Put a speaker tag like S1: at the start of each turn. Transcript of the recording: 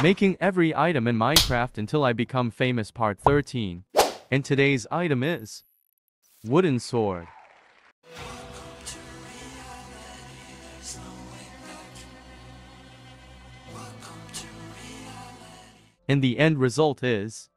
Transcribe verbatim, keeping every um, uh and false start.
S1: Making every item in Minecraft until I become famous part thirteen. And today's item is wooden sword. And the end result is